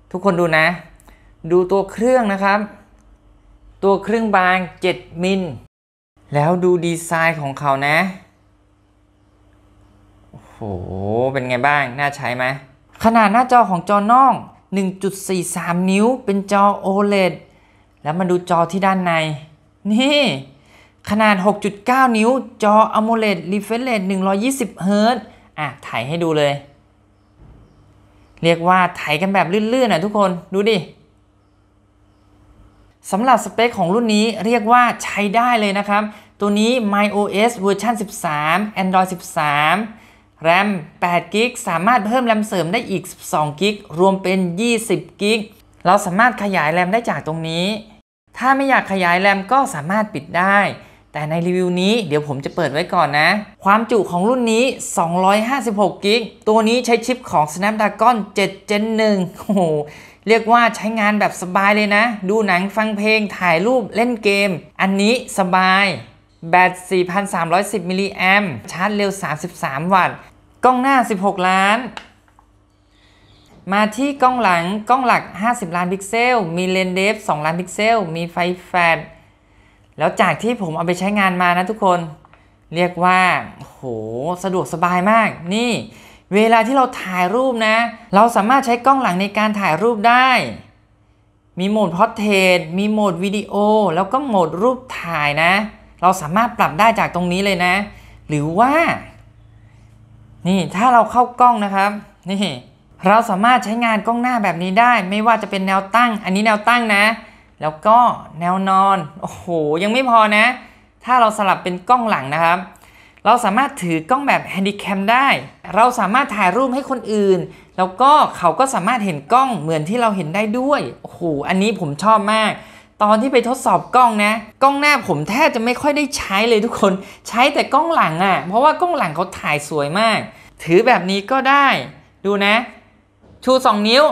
ทุกคนดูนะดูตัวเครื่องนะครับตัวเครื่องบาง7มิลแล้วดูดีไซน์ของเขานะโอ้โหเป็นไงบ้างน่าใช้ไหมขนาดหน้าจอของจอนอก 1.43 นิ้วเป็นจอ OLED แล้วมาดูจอที่ด้านในนี่ขนาด 6.9 นิ้วจอ AMOLED Refresh Rate 120 Hz ถ่ายให้ดูเลยเรียกว่าถ่ายกันแบบลื่นๆทุกคนดูดิสำหรับสเปคของรุ่นนี้เรียกว่าใช้ได้เลยนะครับตัวนี้ MyOS เวอร์ชัน13 Android 13 RAM 8 g b สามารถเพิ่ม RAM เสริมได้อีก12 g b รวมเป็น20 g b เราสามารถขยาย RAM ได้จากตรงนี้ถ้าไม่อยากขยาย RAM ก็สามารถปิดได้แต่ในรีวิวนี้เดี๋ยวผมจะเปิดไว้ก่อนนะความจุของรุ่นนี้256 g b ตัวนี้ใช้ชิปของ Snapdragon 7 Gen 1โอ้โหเรียกว่าใช้งานแบบสบายเลยนะดูหนังฟังเพลงถ่ายรูปเล่นเกมอันนี้สบายแบต 4,310 มิลลิแอมป์ชาร์จเร็ว33 วัตต์กล้องหน้า16 ล้านมาที่กล้องหลังกล้องหลัก50 ล้านพิกเซลมีเลนส์เดฟ2 ล้านพิกเซลมีไฟแฟลชแล้วจากที่ผมเอาไปใช้งานมานะทุกคนเรียกว่าโหสะดวกสบายมากนี่เวลาที่เราถ่ายรูปนะเราสามารถใช้กล้องหลังในการถ่ายรูปได้มีโหมดพอร์เทรตมีโหมดวิดีโอแล้วก็โหมดรูปถ่ายนะเราสามารถปรับได้จากตรงนี้เลยนะหรือว่านี่ถ้าเราเข้ากล้องนะครับนี่เราสามารถใช้งานกล้องหน้าแบบนี้ได้ไม่ว่าจะเป็นแนวตั้งอันนี้แนวตั้งนะแล้วก็แนวนอนโอ้โหยังไม่พอนะถ้าเราสลับเป็นกล้องหลังนะครับเราสามารถถือกล้องแบบแฮนดิแคมได้เราสามารถถ่ายรูปให้คนอื่นแล้วก็เขาก็สามารถเห็นกล้องเหมือนที่เราเห็นได้ด้วยโอ้โหอันนี้ผมชอบมากตอนที่ไปทดสอบกล้องนะกล้องหน้าผมแทบจะไม่ค่อยได้ใช้เลยทุกคนใช้แต่กล้องหลังเพราะว่ากล้องหลังเขาถ่ายสวยมากถือแบบนี้ก็ได้ดูนะชู2 นิ้ว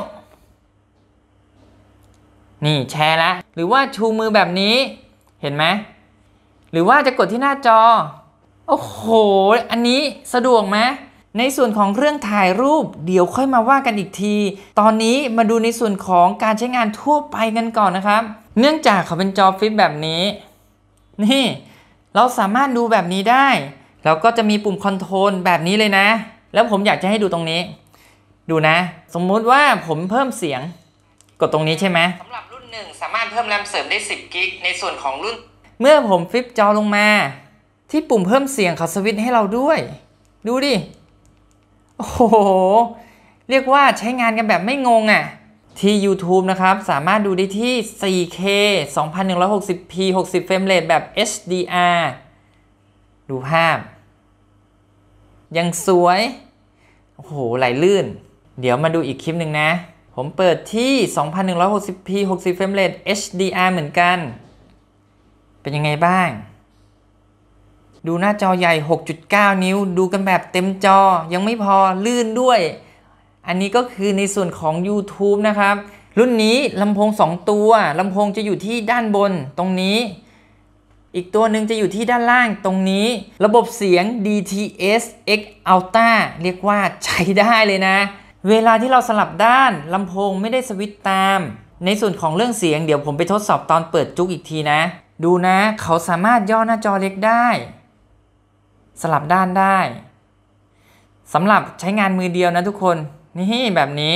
นี่แชร์ละหรือว่าชูมือแบบนี้เห็นไหมหรือว่าจะกดที่หน้าจอโอ้โหอันนี้สะดวกไหมในส่วนของเครื่องถ่ายรูปเดี๋ยวค่อยมาว่ากันอีกทีตอนนี้มาดูในส่วนของการใช้งานทั่วไปกันก่อนนะครับเนื่องจากเขาเป็นจอฟลิปแบบนี้นี่เราสามารถดูแบบนี้ได้แล้วก็จะมีปุ่มคอนโทรลแบบนี้เลยนะแล้วผมอยากจะให้ดูตรงนี้ดูนะสมมุติว่าผมเพิ่มเสียงกดตรงนี้ใช่ไหมสำหรับรุ่น1สามารถเพิ่มแรมเสริมได้10 g b ในส่วนของรุ่นเมื่อผมฟลิปจอลงมาที่ปุ่มเพิ่มเสียงเขาสวิตช์ให้เราด้วยดูดิโอ้โหเรียกว่าใช้งานกันแบบไม่งงที่ YouTube นะครับสามารถดูได้ที่ 4K 2160p 60 เฟรมเรทแบบ HDR ดูภาพยังสวยโอ้โหไหลลื่นเดี๋ยวมาดูอีกคลิปหนึ่งนะผมเปิดที่ 2160p 60 เฟรมเรท HDR เหมือนกันเป็นยังไงบ้างดูหน้าจอใหญ่ 6.9 นิ้วดูกันแบบเต็มจอยังไม่พอลื่นด้วยอันนี้ก็คือในส่วนของ YouTube นะครับรุ่นนี้ลำโพง2 ตัวลำโพงจะอยู่ที่ด้านบนตรงนี้อีกตัวหนึ่งจะอยู่ที่ด้านล่างตรงนี้ระบบเสียง DTS X Ultra เรียกว่าใช้ได้เลยนะเวลาที่เราสลับด้านลำโพงไม่ได้สวิตช์ตามในส่วนของเรื่องเสียงเดี๋ยวผมไปทดสอบตอนเปิดจุกอีกทีนะดูนะเขาสามารถย่อหน้าจอเล็กได้สลับด้านได้สำหรับใช้งานมือเดียวนะทุกคนนี่แบบนี้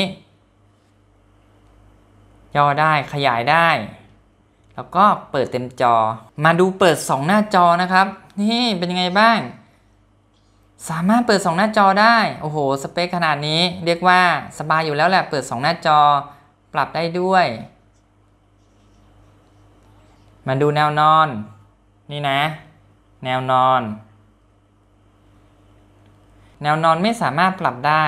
ย่อได้ขยายได้แล้วก็เปิดเต็มจอมาดูเปิด2 หน้าจอนะครับนี่เป็นยังไงบ้างสามารถเปิด2 หน้าจอได้โอ้โหสเปคขนาดนี้เรียกว่าสบายอยู่แล้วแหละเปิด2 หน้าจอปรับได้ด้วยมาดูแนวนอนนี่นะแนวนอนไม่สามารถปรับได้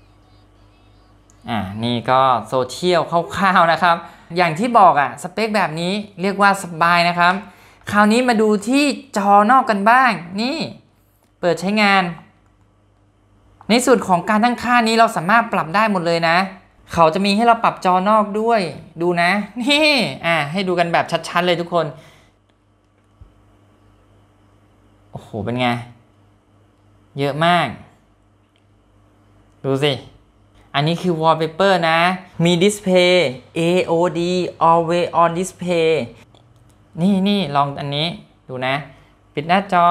นี่ก็โซเชียลคร่าวๆนะครับอย่างที่บอกสเปคแบบนี้เรียกว่าสบายนะครับคราวนี้มาดูที่จอนอกกันบ้างนี่เปิดใช้งานในส่วนของการตั้งค่านี้เราสามารถปรับได้หมดเลยนะเขาจะมีให้เราปรับจอนอกด้วยดูนะนี่ให้ดูกันแบบชัดๆเลยทุกคนโอ้โหเป็นไงเยอะมากดูสิอัอันนี้คือ wallpaper นะ มี display AOD always on display นี่ลองอันนี้ดูนะ ปิดหน้าจอ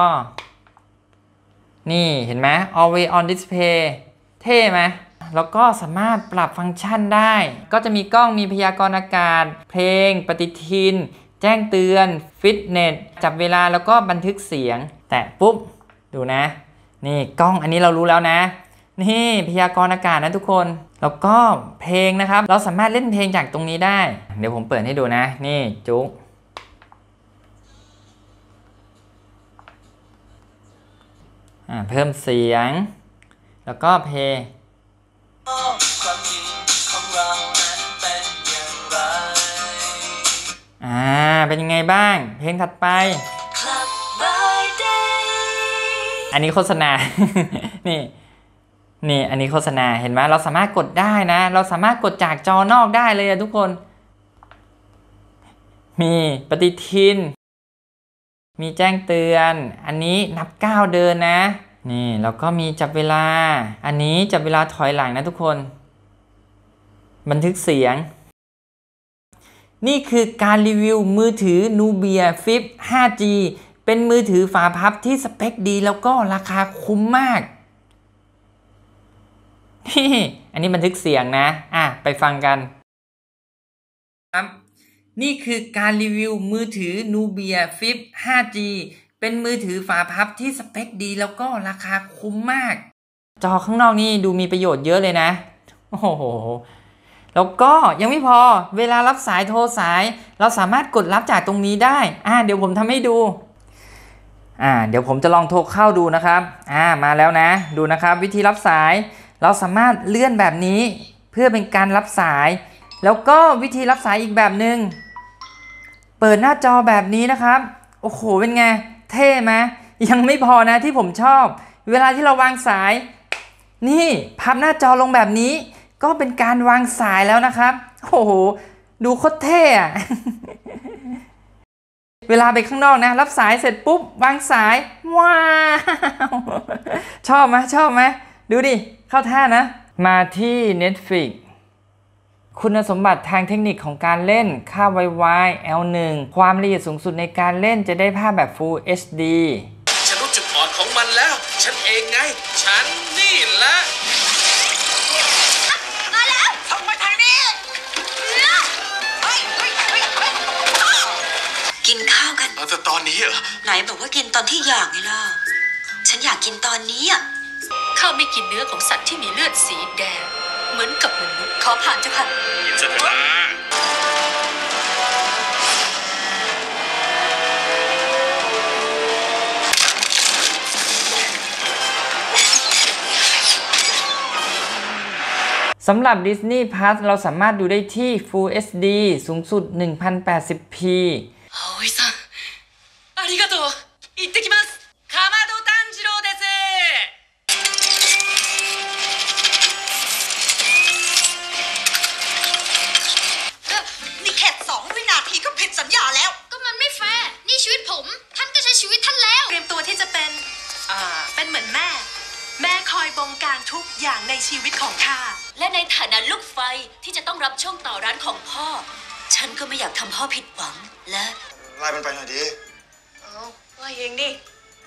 นี่เห็นไหม always on display เท่ไหมแล้วก็สามารถปรับฟังก์ชันได้ ก็จะมีกล้องมีพยากรณ์อากาศ เพลง ปฏิทิน แจ้งเตือน ฟิตเนส จับเวลาแล้วก็บันทึกเสียง แตะปุ๊บ ดูนะ นี่กล้องอันนี้เรารู้แล้วนะ นี่พยากรณ์อากาศนะทุกคน แล้วก็เพลงนะครับ เราสามารถเล่นเพลงจากตรงนี้ได้ เดี๋ยวผมเปิดให้ดูนะ นี่จุ๊กเพิ่มเสียง แล้วก็เพลงเป็นยังไงบ้าง เพลงถัดไป อันนี้โฆษณา นี่อันนี้โฆษณาเห็นไหมเราสามารถกดได้นะเราสามารถกดจากจอนอกได้เลยทุกคนมีปฏิทินมีแจ้งเตือนอันนี้นับก้าวเดินนะนี่แล้วก็มีจับเวลาอันนี้จับเวลาถอยหลังนะทุกคนบันทึกเสียงนี่คือการรีวิวมือถือ Nubia Flip 5G เป็นมือถือฝาพับที่สเปคดีแล้วก็ราคาคุ้มมากอันนี้บันทึกเสียงนะไปฟังกันครับนี่คือการรีวิวมือถือ Nubia Flip 5G เป็นมือถือฝาพับที่สเปคดีแล้วก็ราคาคุ้มมากจอข้างนอกนี่ดูมีประโยชน์เยอะเลยนะโอ้โหแล้วก็ยังไม่พอเวลารับสายโทรสายเราสามารถกดรับจากตรงนี้ได้เดี๋ยวผมทำให้ดูเดี๋ยวผมจะลองโทรเข้าดูนะครับมาแล้วนะดูนะครับวิธีรับสายเราสามารถเลื่อนแบบนี้เพื่อเป็นการรับสายแล้วก็วิธีรับสายอีกแบบหนึ่งเปิดหน้าจอแบบนี้นะครับโอ้โหเป็นไงเท่ไหมยังไม่พอนะที่ผมชอบเวลาที่เราวางสายนี่พับหน้าจอลงแบบนี้ก็เป็นการวางสายแล้วนะครับโอ้โหดูโคตรเท่อะ เวลาไปข้างนอกนะรับสายเสร็จปุ๊บวางสายว้าวชอบไหมดูดิเข้าท่านะมาที่ Netflix คุณสมบัติทางเทคนิคของการเล่นค่า Wi-Fi L1 ความละเอียดสูงสุดในการเล่นจะได้ภาพแบบ Full HD ฉันรู้จุดอ่อนของมันแล้วฉันเองไงฉันนี่แหละมาแล้วส่งมาทางนี้กินข้าวกันแต่ตอนนี้เหรอไหนบอกว่ากินตอนที่อยากไงล่ะฉันอยากกินตอนนี้ข้าไม่กินเนื้อของสัตว์ที่มีเลือดสีแดงเหมือนกับมนุษย์ขอผ่านเจ้าค่ะกินซะเถอะสำหรับ Disney Plus เราสามารถดูได้ที่ Full HD สูงสุด 1080p 葵さんありがとう行ってきますかまど炭治郎ですนี่แค่2 วินาทีก็ผิดสัญญาแล้วก็มันไม่แฟร์นี่ชีวิตผมท่านก็ใช้ชีวิตท่านแล้วเตรียมตัวที่จะเป็นเหมือนแม่คอยบงการทุกอย่างในชีวิตของข้าและในฐานะลูกไฟที่จะต้องรับช่วงต่อร้านของพ่อฉันก็ไม่อยากทำพ่อผิดหวังและไล่มันไปหน่อยดิไล่เองดิ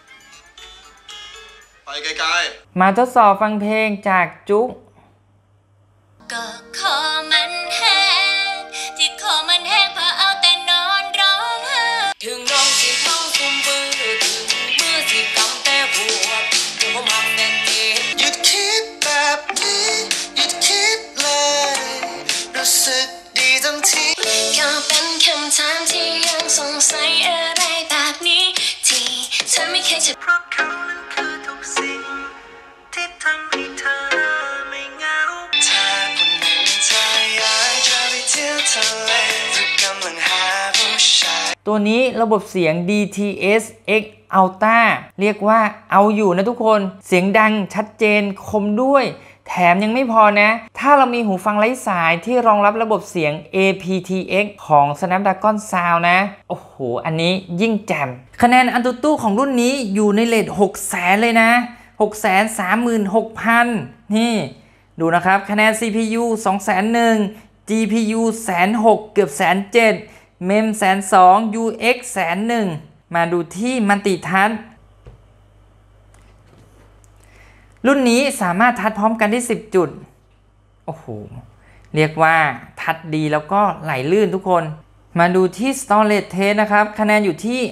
ไปไกลๆมาทดสอบฟังเพลงจากจุ๊กก็คอมันแห้งที่คอมันแห้งเพราะเอาแต่นอนร้องไห้ถึงร้องสิเมาซุ่มมือถึงมือสิกำแต่หัวถึงผมหักแน่นเจ็บหยุดคิดแบบนี้หยุดคิดเลยรู้สึกดีจังที่ก็เป็นคำถามที่ยังสงสัยอะไรแบบนี้ที่ฉันไม่เคยจะเพราะเขานั้นคือทุกสิ่งที่ทำให้เธอไม่เหงาถ้าคนหนึ่งเธออยากจะไปเที่ยวทะเลจะกำลังหาผู้ชายตัวนี้ระบบเสียง DTS X Ultra เรียกว่าเอาอยู่นะทุกคนเสียงดังชัดเจนคมด้วยแถมยังไม่พอนะถ้าเรามีหูฟังไร้สายที่รองรับระบบเสียง aptX ของ Snapdragon Sound นะโอ้โหอันนี้ยิ่งแจ่มคะแนนAnTuTuของรุ่นนี้อยู่ในเรท600,000เลยนะ636,000นี่ดูดูนะครับคะแนน CPU 201,000 GPU 106,000 เกือบ107,000 MEM 102,000 UX 101,000 มาดูที่มัลติทัชรุ่นนี้สามารถทัชพร้อมกันได้10 จุดโอ้โหเรียกว่าทัชดีแล้วก็ไหลลื่นทุกคนมาดูที่ Storage Test นะครับคะแนนอยู่ที่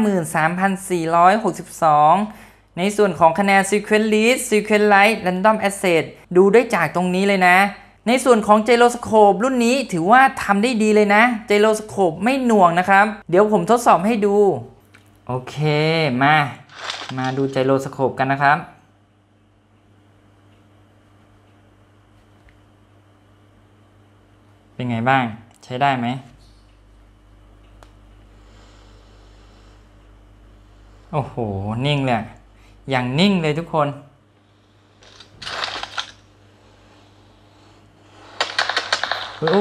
53,462 ในส่วนของคะแนน Sequence Read Sequence Write Random Access ดูได้จากตรงนี้เลยนะในส่วนของ Gyroscope รุ่นนี้ถือว่าทำได้ดีเลยนะ Gyroscope ไม่หน่วงนะครับเดี๋ยวผมทดสอบให้ดูโอเคมาดู Gyroscope กันนะครับเป็นไงบ้างใช้ได้ไหมโอ้โหนิ่งเลยอย่างนิ่งเลยทุกคนโอ้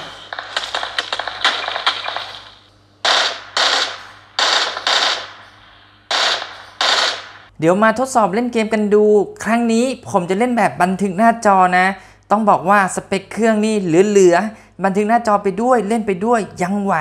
เดี๋ยวมาทดสอบเล่นเกมกันดูครั้งนี้ผมจะเล่นแบบบันทึกหน้าจอนะต้องบอกว่าสเปคเครื่องนี่เหลือบันทึกหน้าจอไปด้วยเล่นไปด้วยยังไหว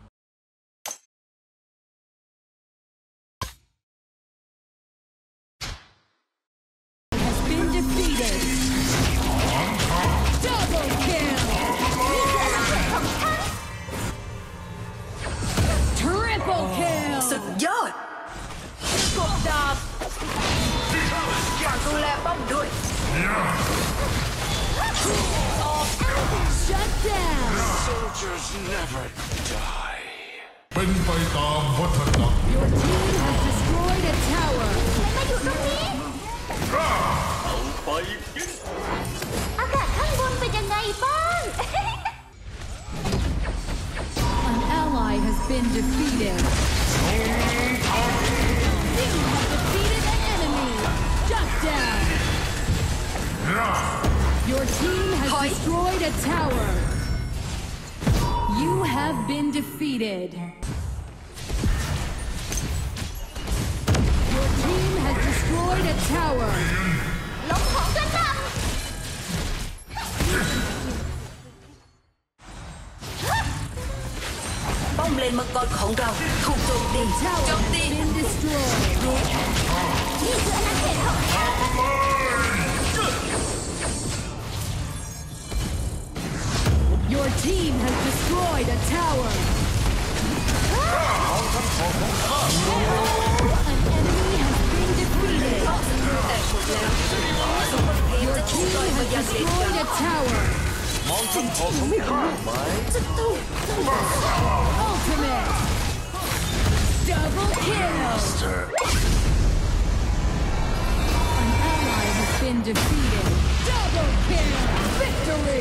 สุดยอดกบดาบฝากดูแลป้อมด้วย Shut down. Soldiers never die. เป็นไปตามวัฏจักร Your team has destroyed a tower. มาอยู่ตรงนี้ไปกินอากาศข้างบนเป็นยังไงบ้าง An ally has been defeated. You have defeated an enemy. Shut down. Your team has destroyed a tower. You have been defeated. Your team has destroyed a tower. ลงของกระหน่ป้อมเลนมังกรของเราถูกโจมตี Tower has been destroyed. นี่คืออาณาเขตของข้า Your team has destroyed a tower. An enemy has been defeated. Your team has destroyed a tower. Ultimate. Double kill. An ally has been defeated. Double kill. Victory.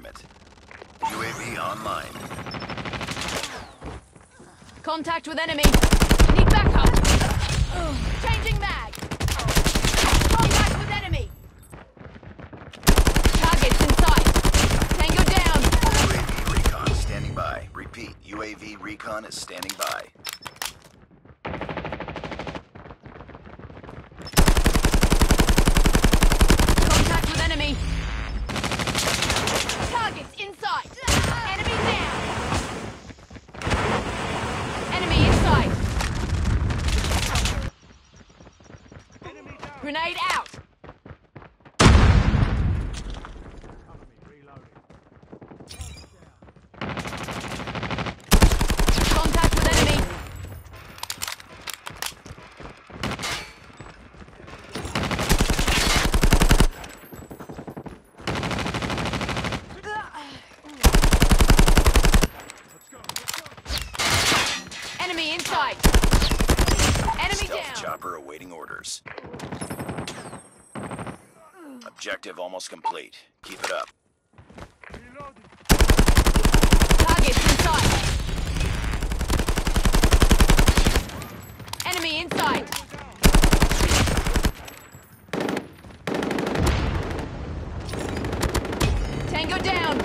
deployment. UAV online. Contact with enemy. Need backup. Changing mag. Contact with enemy. Targets in sight. Tango down. UAV recon standing by. Repeat, UAV recon is standing by. Contact with enemy. Targets in sight. Enemy down. Enemy in sight. Grenade out. Contact with enemy. Enemy in sight. Enemy Stealth down. chopper awaiting orders. Objective almost complete. Keep it up. Targets in sight. Enemy in sight. Tango down.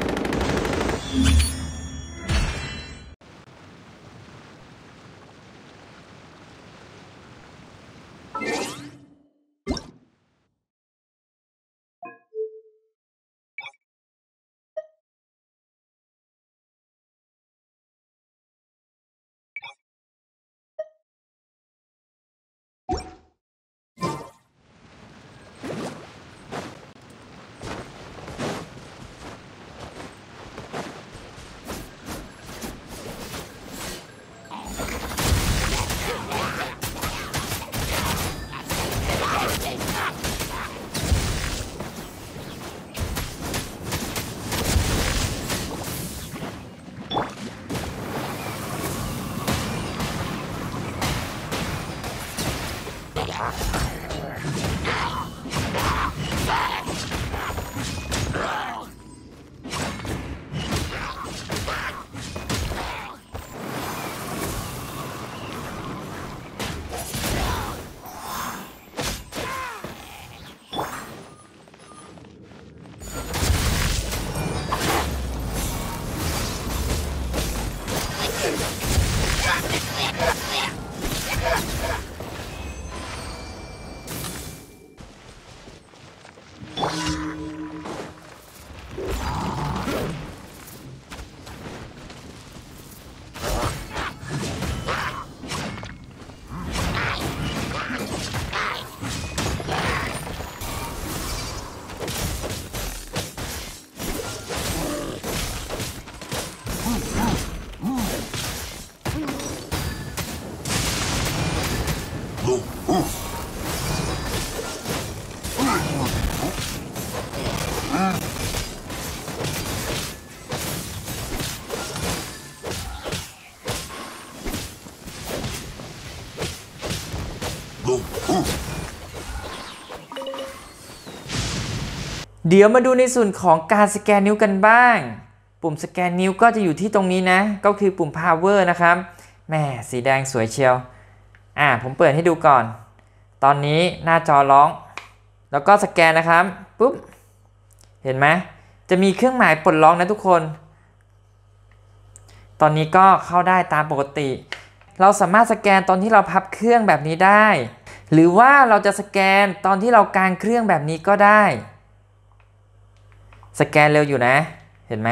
เดี๋ยวมาดูในส่วนของการสแกนนิ้วกันบ้าง ปุ่มสแกนนิ้วก็จะอยู่ที่ตรงนี้นะ ก็คือปุ่ม power นะครับแหม่สีแดงสวยเชียวผมเปิดให้ดูก่อน ตอนนี้หน้าจอร้อง แล้วก็สแกนนะครับปุ๊บเห็นไหมจะมีเครื่องหมายปลดล็อกนะทุกคน ตอนนี้ก็เข้าได้ตามปกติ เราสามารถสแกนตอนที่เราพับเครื่องแบบนี้ได้ หรือว่าเราจะสแกนตอนที่เรากางเครื่องแบบนี้ก็ได้สแกนเร็วอยู่นะเห็นไหม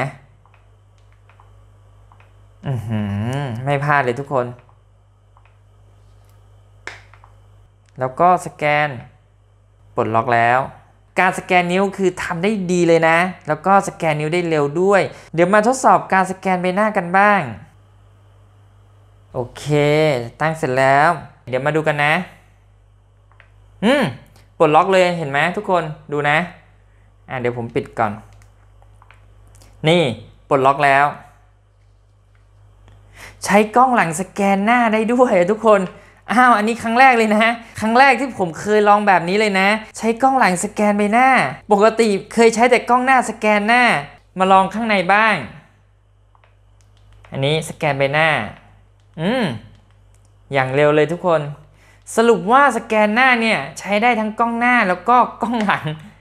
ไม่พลาดเลยทุกคนแล้วก็สแกนปลดล็อกแล้วการสแกนนิ้วคือทำได้ดีเลยนะแล้วก็สแกนนิ้วได้เร็วด้วยเดี๋ยวมาทดสอบการสแกนใบหน้ากันบ้างโอเคตั้งเสร็จแล้วเดี๋ยวมาดูกันนะปลดล็อกเลยเห็นไหมทุกคนดูนะเดี๋ยวผมปิดก่อนนี่ปลดล็อกแล้วใช้กล้องหลังสแกนหน้าได้ด้วยทุกคนอันนี้ครั้งแรกเลยนะครั้งแรกที่ผมเคยลองแบบนี้เลยนะใช้กล้องหลังสแกนใบหน้าปกติเคยใช้แต่กล้องหน้าสแกนหน้ามาลองข้างในบ้างอันนี้สแกนใบหน้าอย่างเร็วเลยทุกคนสรุปว่าสแกนหน้าเนี่ยใช้ได้ทั้งกล้องหน้าแล้วก็กล้องหลัง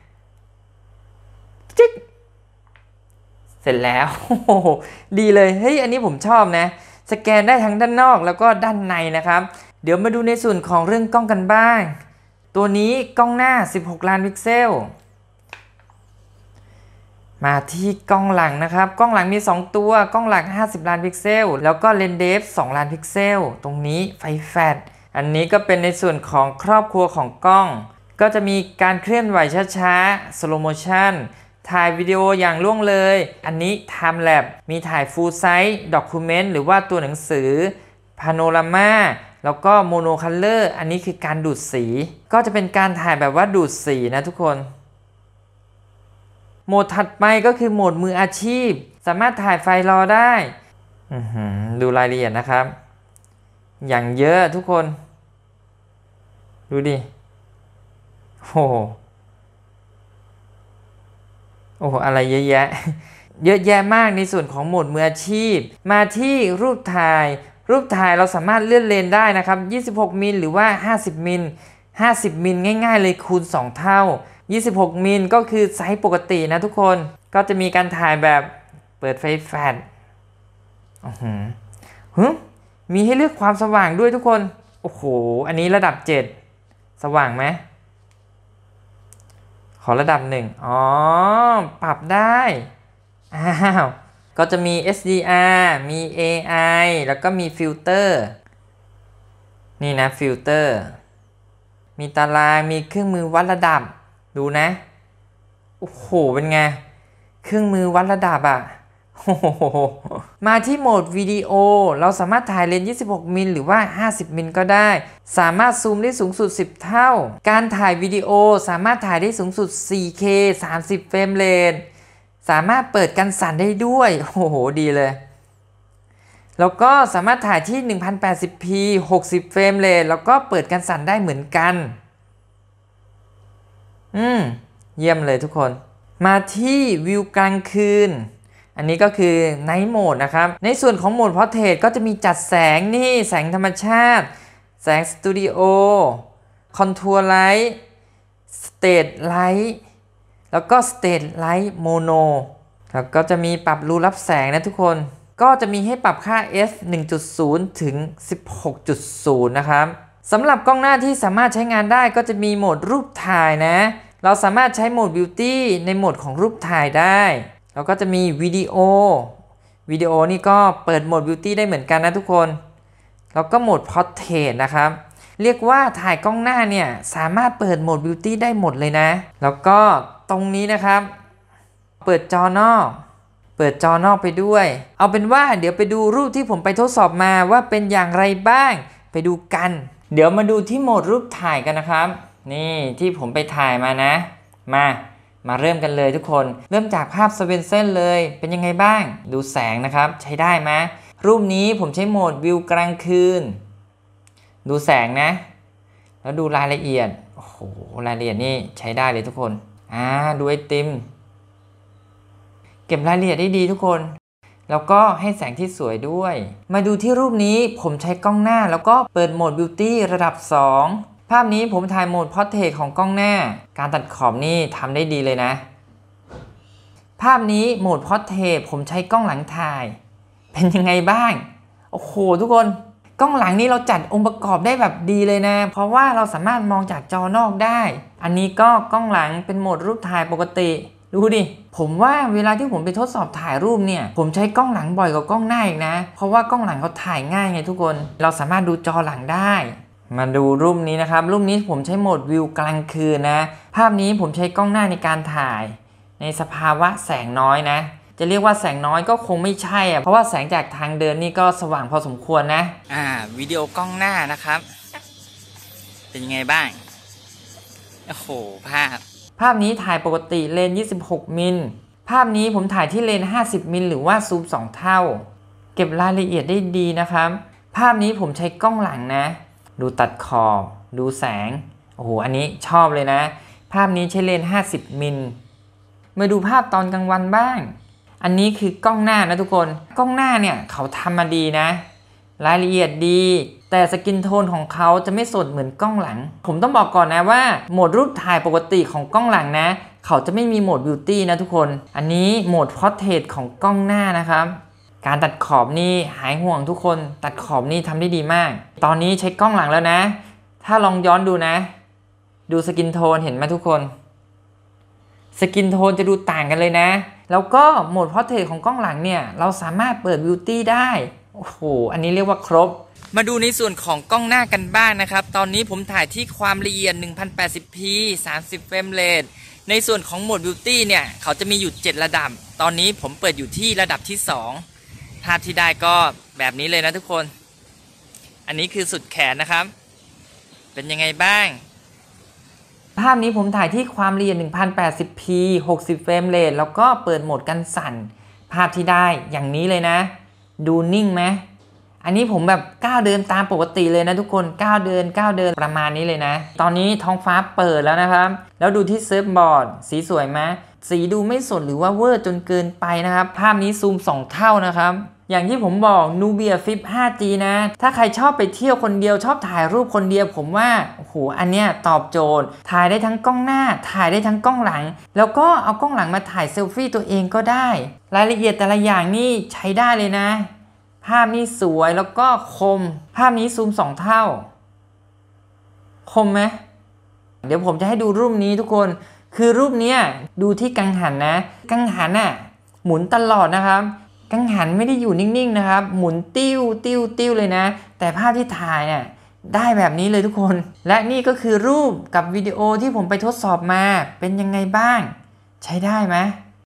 จิ๊กเสร็จแล้วโอ้โหดีเลยเฮ้ยอันนี้ผมชอบนะสแกนได้ทั้งด้านนอกแล้วก็ด้านในนะครับเดี๋ยวมาดูในส่วนของเรื่องกล้องกันบ้างตัวนี้กล้องหน้า16ล้านพิกเซลมาที่กล้องหลังนะครับกล้องหลังมี2ตัวกล้องหลัง50ล้านพิกเซลแล้วก็เลนส์เดฟ2ล้านพิกเซลตรงนี้ไฟแฟลชอันนี้ก็เป็นในส่วนของครอบครัวของกล้องก็จะมีการเคลื่อนไหวช้าๆ slow motion ถ่ายวิดีโออย่างล่วงเลยอันนี้ time lapse มีถ่าย full size document หรือว่าตัวหนังสือ panorama แล้วก็ mono color อันนี้คือการดูดสีก็จะเป็นการถ่ายแบบว่าดูดสีนะทุกคนโหมดถัดไปก็คือโหมดมืออาชีพสามารถถ่ายไฟล์รอได้ดูรายละเอียดนะครับอย่างเยอะทุกคนดูดิโอ้โหอะไรเยอะแยะเยอะแยะมากในส่วนของโหมดมืออาชีพมาที่รูปถ่ายเราสามารถเลื่อนเลนได้นะครับ26มิลหรือว่า50มิล50มิลง่ายๆเลยคูณ2เท่า26มิลก็คือไซส์ปกตินะทุกคนก็จะมีการถ่ายแบบเปิดไฟแฟลชมีให้เลือกความสว่างด้วยทุกคนโอ้โหอันนี้ระดับ7สว่างไหมขอระดับ1ปรับได้ก็จะมี SDR มี AI แล้วก็มีฟิลเตอร์นี่นะฟิลเตอร์มีตารางมีเครื่องมือวัดระดับดูนะโอ้โหเป็นไงเครื่องมือวัดระดับมาที่โหมดวิดีโอเราสามารถถ่ายเลนส์26มิลหรือว่า50มิลก็ได้สามารถซูมได้สูงสุด10เท่าการถ่ายวิดีโอสามารถถ่ายได้สูงสุด 4K 30เฟรมเรทสามารถเปิดกันสั่นได้ด้วยโอ้โหดีเลยแล้วก็สามารถถ่ายที่ 1080p 60เฟรมเรทแล้วก็เปิดกันสั่นได้เหมือนกันเยี่ยมเลยทุกคนมาที่วิวกลางคืนอันนี้ก็คือ Night Mode นะครับในส่วนของโหมด Portrait ก็จะมีจัดแสงนี่แสงธรรมชาติแสงสตูดิโอคอนทัวร์ไลท์สเตทไลท์แล้วก็สเตทไลท์โมโนแล้วก็จะมีปรับรูรับแสงนะทุกคนก็จะมีให้ปรับค่า f 1.0 ถึง 16.0 นะครับสำหรับกล้องหน้าที่สามารถใช้งานได้ก็จะมีโหมดรูปถ่ายนะเราสามารถใช้โหมด Beauty ในโหมดของรูปถ่ายได้แล้วก็จะมีวิดีโอนี่ก็เปิดโหมด Beauty ได้เหมือนกันนะทุกคนแล้วก็โหมด Portrait นะครับเรียกว่าถ่ายกล้องหน้าเนี่ยสามารถเปิดโหมด Beauty ได้หมดเลยนะแล้วก็ตรงนี้นะครับเปิดจอนอกไปด้วยเอาเป็นว่าเดี๋ยวไปดูรูปที่ผมไปทดสอบมาว่าเป็นอย่างไรบ้างไปดูกันเดี๋ยวมาดูที่โหมดรูปถ่ายกันนะครับนี่ที่ผมไปถ่ายมานะมาเริ่มกันเลยทุกคนเริ่มจากภาพสเวนเซนเลยเป็นยังไงบ้างดูแสงนะครับใช้ได้ไหมรูปนี้ผมใช้โหมดวิวกลางคืนดูแสงนะแล้วดูรายละเอียดโอ้โหรายละเอียดนี่ใช้ได้เลยทุกคนดูไอติมเก็บรายละเอียดได้ดีทุกคนแล้วก็ให้แสงที่สวยด้วยมาดูที่รูปนี้ผมใช้กล้องหน้าแล้วก็เปิดโหมดบิวตี้ระดับ2ภาพนี้ผมถ่ายโหมดพอร์เทรตของกล้องหน้าการตัดขอบนี่ทำได้ดีเลยนะภาพนี้โหมดพอร์เทรตผมใช้กล้องหลังถ่ายเป็นยังไงบ้างโอ้โหทุกคนกล้องหลังนี้เราจัดองค์ประกอบได้แบบดีเลยนะเพราะว่าเราสามารถมองจากจอนอกได้อันนี้ก็กล้องหลังเป็นโหมดรูปถ่ายปกติดูดิผมว่าเวลาที่ผมไปทดสอบถ่ายรูปเนี่ยผมใช้กล้องหลังบ่อยกว่ากล้องหน้าอีกนะเพราะว่ากล้องหลังเขาถ่ายง่ายไงทุกคนเราสามารถดูจอหลังได้มาดูรูปนี้นะครับรูปนี้ผมใช้โหมดวิวกลางคืนนะภาพนี้ผมใช้กล้องหน้าในการถ่ายในสภาวะแสงน้อยนะจะเรียกว่าแสงน้อยก็คงไม่ใช่เพราะว่าแสงจากทางเดินนี่ก็สว่างพอสมควรนะวิดีโอกล้องหน้านะครับเป็นยังไงบ้างโอ้โหภาพนี้ถ่ายปกติเลนส์26มิลภาพนี้ผมถ่ายที่เลนส์50มิลหรือว่าซูม2เท่าเก็บรายละเอียดได้ดีนะครับภาพนี้ผมใช้กล้องหลังนะดูตัดขอบดูแสงโอ้โหอันนี้ชอบเลยนะภาพนี้ใช้เลนส์50มิลมาดูภาพตอนกลางวันบ้างอันนี้คือกล้องหน้านะทุกคนกล้องหน้าเนี่ยเขาทำมาดีนะรายละเอียดดีแต่สกินโทนของเขาจะไม่สดเหมือนกล้องหลังผมต้องบอกก่อนนะว่าโหมดรูปถ่ายปกติของกล้องหลังนะเขาจะไม่มีโหมดบิวตี้นะทุกคนอันนี้โหมดพอร์เทรตของกล้องหน้านะครับการตัดขอบนี่หายห่วงทุกคนตัดขอบนี่ทำได้ดีมากตอนนี้ใช้กล้องหลังแล้วนะถ้าลองย้อนดูนะดูสกินโทนเห็นไหมทุกคนสกินโทนจะดูต่างกันเลยนะแล้วก็โหมดพอร์เทรตของกล้องหลังเนี่ยเราสามารถเปิดบิวตี้ได้โอ้โหอันนี้เรียกว่าครบมาดูในส่วนของกล้องหน้ากันบ้างนะครับตอนนี้ผมถ่ายที่ความละเอียด 1080p 30 เฟรมเรทในส่วนของโหมดบิวตี้เนี่ยเขาจะมีอยู่7ระดับตอนนี้ผมเปิดอยู่ที่ระดับที่2ภาพที่ได้ก็แบบนี้เลยนะทุกคนอันนี้คือสุดแขนนะครับเป็นยังไงบ้างภาพนี้ผมถ่ายที่ความละเอียด 1080p 60 เฟรมเรทแล้วก็เปิดโหมดกันสั่นภาพที่ได้อย่างนี้เลยนะดูนิ่งไหมอันนี้ผมแบบก้าวเดินตามปกติเลยนะทุกคนก้าวเดินประมาณนี้เลยนะตอนนี้ท้องฟ้าเปิดแล้วนะครับแล้วดูที่เซิร์ฟบอร์ดสีสวยไหมสีดูไม่สดหรือว่าเวอร์จนเกินไปนะครับภาพนี้ซูม2เท่านะครับอย่างที่ผมบอก Nubia Flip 5G นะถ้าใครชอบไปเที่ยวคนเดียวชอบถ่ายรูปคนเดียวผมว่าโอ้โหอันเนี้ยตอบโจทย์ถ่ายได้ทั้งกล้องหน้าถ่ายได้ทั้งกล้องหลังแล้วก็เอากล้องหลังมาถ่ายเซลฟี่ตัวเองก็ได้รายละเอียดแต่ละอย่างนี่ใช้ได้เลยนะภาพนี้สวยแล้วก็คมภาพนี้ซูม2เท่าคมไหมเดี๋ยวผมจะให้ดูรูปนี้ทุกคนคือรูปนี้ดูที่กังหันนะกังหันน่ะหมุนตลอดนะครับกังหันไม่ได้อยู่นิ่งๆนะครับหมุนติ้วเลยนะแต่ภาพที่ถ่ายน่ะได้แบบนี้เลยทุกคนและนี่ก็คือรูปกับวิดีโอที่ผมไปทดสอบมาเป็นยังไงบ้างใช้ได้ไหม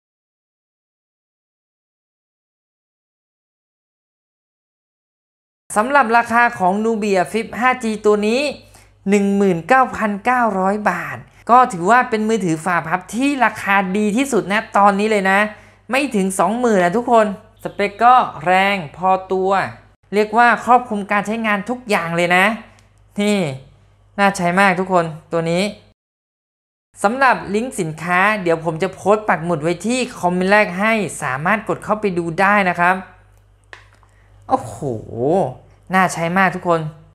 สำหรับราคาของ Nubia Flip 5G ตัวนี้ 19,900 บาทก็ถือว่าเป็นมือถือฝาพับที่ราคาดีที่สุดนะตอนนี้เลยนะไม่ถึง 20,000 นะทุกคนสเปคก็แรงพอตัวเรียกว่าครอบคลุมการใช้งานทุกอย่างเลยนะนี่น่าใช้มากทุกคนตัวนี้สำหรับลิงก์สินค้าเดี๋ยวผมจะโพสต์ปักหมุดไว้ที่คอมเมนต์แรกให้สามารถกดเข้าไปดูได้นะครับโอ้โหน่าใช้มากทุกคน